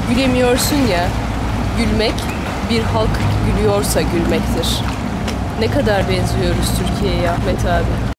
Gülemiyorsun ya, gülmek bir halk gülüyorsa gülmektir. Ne kadar benziyoruz Türkiye'ye Ahmet abi.